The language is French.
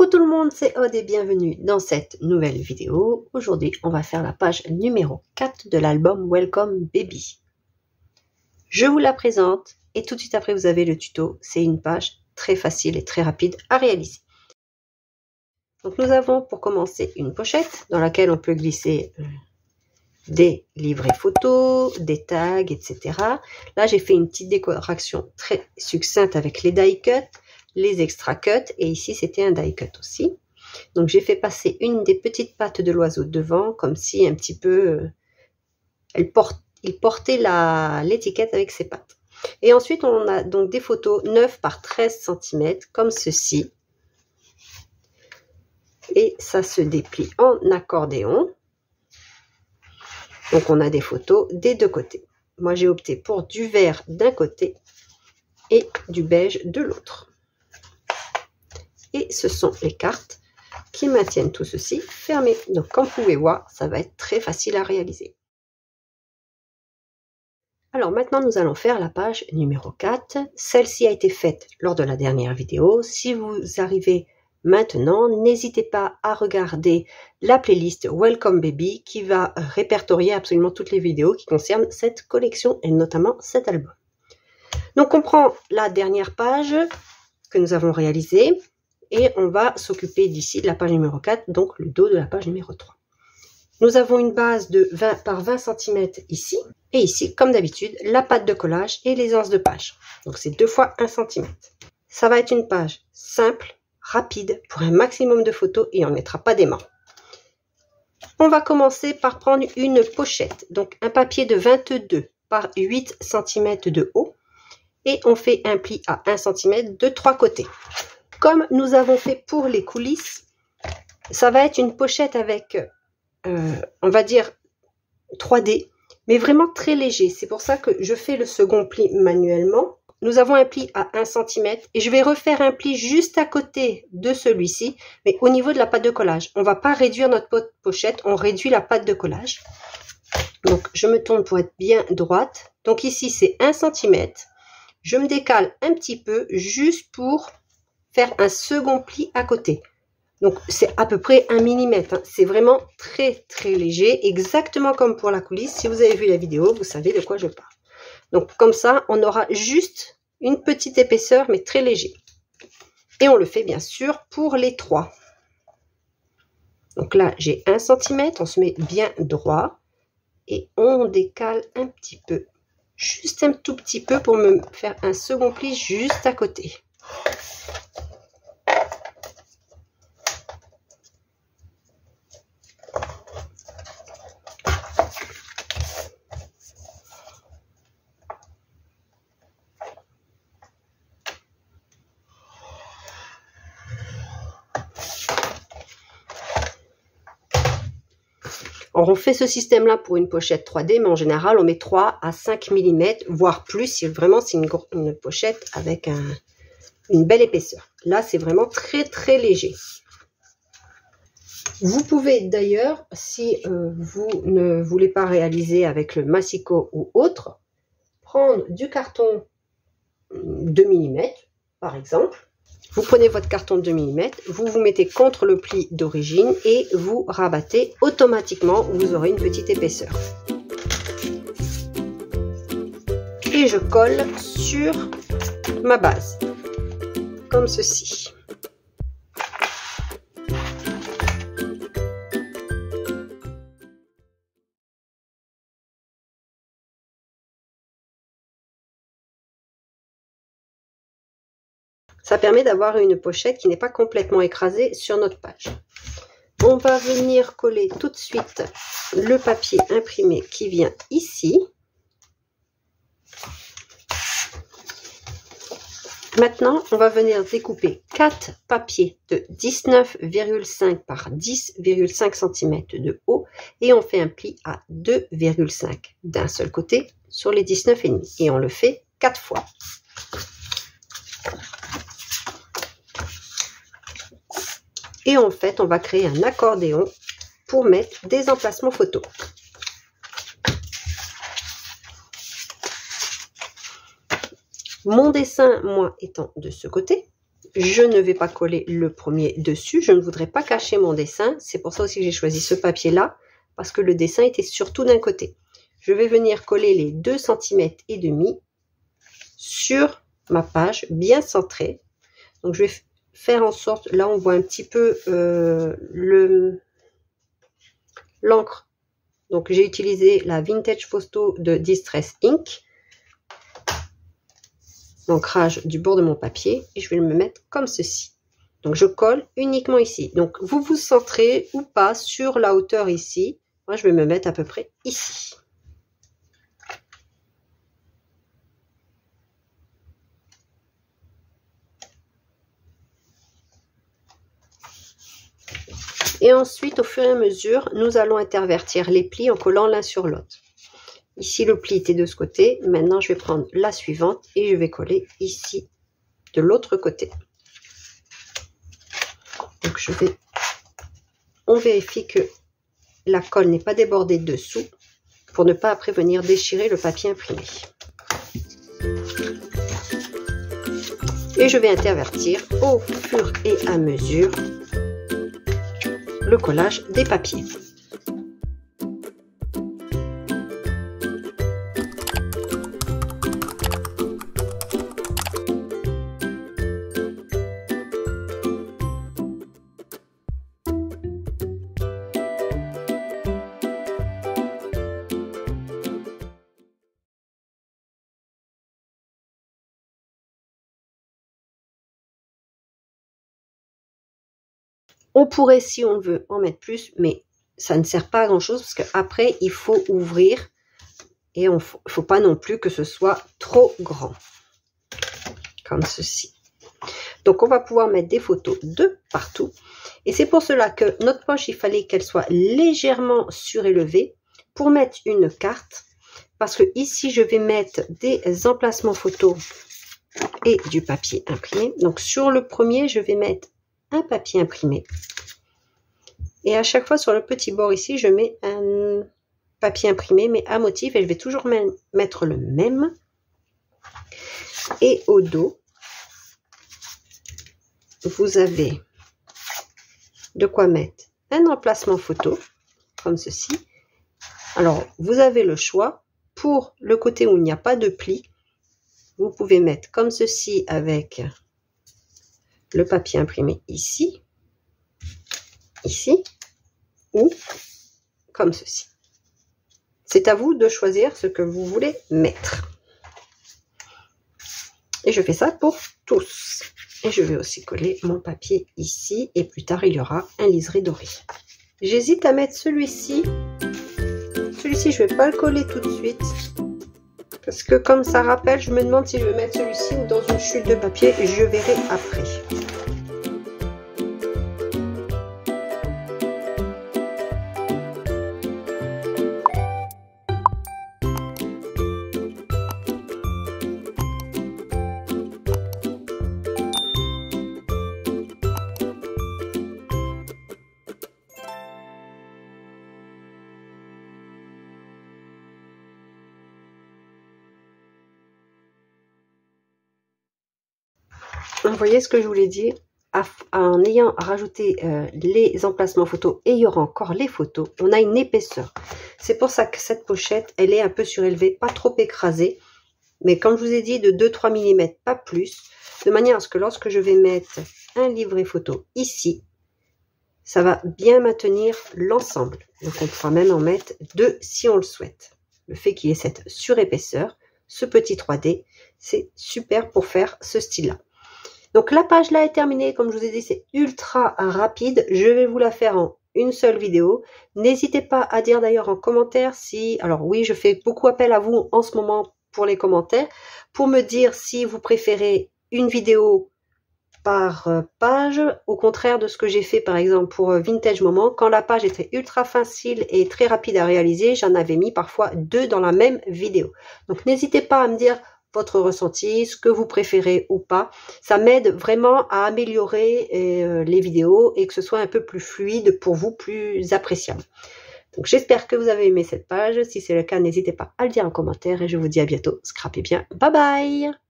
tout le monde, c'est Aude et bienvenue dans cette nouvelle vidéo. Aujourd'hui, on va faire la page numéro 4 de l'album Welcome Baby. Je vous la présente et tout de suite après vous avez le tuto. C'est une page très facile et très rapide à réaliser. Donc nous avons pour commencer une pochette dans laquelle on peut glisser des livrets photos, des tags, etc. Là, j'ai fait une petite décoration très succincte avec les die cuts, les extra cuts, et ici c'était un die cut aussi. Donc j'ai fait passer une des petites pattes de l'oiseau devant, comme si un petit peu il portait l'étiquette avec ses pattes. Et ensuite on a donc des photos 9 par 13 cm comme ceci. Et ça se déplie en accordéon. Donc on a des photos des deux côtés. Moi j'ai opté pour du vert d'un côté et du beige de l'autre. Et ce sont les cartes qui maintiennent tout ceci fermé. Donc comme vous pouvez voir, ça va être très facile à réaliser. Alors maintenant nous allons faire la page numéro 4. Celle-ci a été faite lors de la dernière vidéo. Si vous arrivez maintenant, n'hésitez pas à regarder la playlist Welcome Baby qui va répertorier absolument toutes les vidéos qui concernent cette collection et notamment cet album. Donc on prend la dernière page que nous avons réalisée et on va s'occuper d'ici de la page numéro 4, donc le dos de la page numéro 3. Nous avons une base de 20 par 20 cm ici et ici, comme d'habitude, la patte de collage et les anses de page. Donc c'est 2 fois 1 cm. Ça va être une page simple, rapide pour un maximum de photos et on ne mettra pas d'aimant. On va commencer par prendre une pochette, donc un papier de 22 par 8 cm de haut et on fait un pli à 1 cm de 3 côtés. Comme nous avons fait pour les coulisses, ça va être une pochette avec, on va dire 3D, mais vraiment très léger. C'est pour ça que je fais le second pli manuellement. Nous avons un pli à 1 cm et je vais refaire un pli juste à côté de celui-ci, mais au niveau de la pâte de collage. On ne va pas réduire notre pochette, on réduit la pâte de collage. Donc, je me tourne pour être bien droite. Donc ici, c'est 1 cm. Je me décale un petit peu juste pour faire un second pli à côté. Donc, c'est à peu près 1 mm. Hein. C'est vraiment très, très léger, exactement comme pour la coulisse. Si vous avez vu la vidéo, vous savez de quoi je parle. Donc comme ça, on aura juste une petite épaisseur, mais très léger. Et on le fait bien sûr pour les 3. Donc là, j'ai 1 cm, on se met bien droit. Et on décale un petit peu, juste un tout petit peu pour me faire un second pli juste à côté. Alors, on fait ce système-là pour une pochette 3D, mais en général, on met 3 à 5 mm, voire plus, si vraiment c'est une pochette avec une belle épaisseur. Là, c'est vraiment très, très léger. Vous pouvez d'ailleurs, si vous ne voulez pas réaliser avec le Massico ou autre, prendre du carton 2 mm, par exemple. Vous prenez votre carton de 2 mm, vous vous mettez contre le pli d'origine et vous rabattez automatiquement, vous aurez une petite épaisseur. Et je colle sur ma base, comme ceci. Ça permet d'avoir une pochette qui n'est pas complètement écrasée sur notre page. On va venir coller tout de suite le papier imprimé qui vient ici. Maintenant, on va venir découper 4 papiers de 19,5 par 10,5 cm de haut et on fait un pli à 2,5 d'un seul côté sur les 19,5 et on le fait 4 fois. Et en fait, on va créer un accordéon pour mettre des emplacements photos. Mon dessin, moi, étant de ce côté, je ne vais pas coller le premier dessus. Je ne voudrais pas cacher mon dessin. C'est pour ça aussi que j'ai choisi ce papier-là, parce que le dessin était surtout d'un côté. Je vais venir coller les 2,5 cm sur ma page, bien centrée. Donc, je vais faire en sorte, là, on voit un petit peu l'encre. Donc, j'ai utilisé la Vintage Photo de Distress Ink. L'ancrage du bord de mon papier et je vais me mettre comme ceci. Donc je colle uniquement ici. Donc vous vous centrez ou pas sur la hauteur ici. Moi je vais me mettre à peu près ici. Et ensuite au fur et à mesure nous allons intervertir les plis en collant l'un sur l'autre. Ici, le pli était de ce côté. Maintenant, je vais prendre la suivante et je vais coller ici, de l'autre côté. Donc, on vérifie que la colle n'est pas débordée dessous pour ne pas après venir déchirer le papier imprimé. Et je vais intervertir au fur et à mesure le collage des papiers. On pourrait, si on le veut, en mettre plus, mais ça ne sert pas à grand chose parce qu'après, il faut ouvrir et il ne faut pas non plus que ce soit trop grand, comme ceci. Donc, on va pouvoir mettre des photos de partout. Et c'est pour cela que notre poche, il fallait qu'elle soit légèrement surélevée pour mettre une carte. Parce que ici, je vais mettre des emplacements photos et du papier imprimé. Donc, sur le premier, je vais mettre un papier imprimé et à chaque fois sur le petit bord ici je mets un papier imprimé mais à motif et je vais toujours mettre le même. Et au dos vous avez de quoi mettre un emplacement photo comme ceci. Alors vous avez le choix pour le côté où il n'y a pas de pli, vous pouvez mettre comme ceci avec le papier imprimé ici, ou comme ceci. C'est à vous de choisir ce que vous voulez mettre. Et je fais ça pour tous. Et je vais aussi coller mon papier ici. Et plus tard, il y aura un liseré doré. J'hésite à mettre celui-ci. Celui-ci, je ne vais pas le coller tout de suite. Parce que comme ça rappelle, je me demande si je vais mettre celui-ci ou dans une chute de papier. Je verrai après. Vous voyez ce que je voulais dire, en ayant rajouté les emplacements photos et il y aura encore les photos, on a une épaisseur. C'est pour ça que cette pochette, elle est un peu surélevée, pas trop écrasée, mais comme je vous ai dit, de 2-3 mm, pas plus, de manière à ce que lorsque je vais mettre un livret photo ici, ça va bien maintenir l'ensemble. Donc on pourra même en mettre 2 si on le souhaite. Le fait qu'il y ait cette surépaisseur, ce petit 3D, c'est super pour faire ce style-là. Donc la page là est terminée, comme je vous ai dit, c'est ultra rapide. Je vais vous la faire en une seule vidéo. N'hésitez pas à dire d'ailleurs en commentaire si... Alors oui, je fais beaucoup appel à vous en ce moment pour les commentaires, pour me dire si vous préférez une vidéo par page, au contraire de ce que j'ai fait par exemple pour Vintage Moment. Quand la page était ultra facile et très rapide à réaliser, j'en avais mis parfois 2 dans la même vidéo. Donc n'hésitez pas à me dire votre ressenti, ce que vous préférez ou pas. Ça m'aide vraiment à améliorer les vidéos et que ce soit un peu plus fluide pour vous, plus appréciable. Donc j'espère que vous avez aimé cette page. Si c'est le cas, n'hésitez pas à le dire en commentaire et je vous dis à bientôt. Scrapez bien. Bye bye!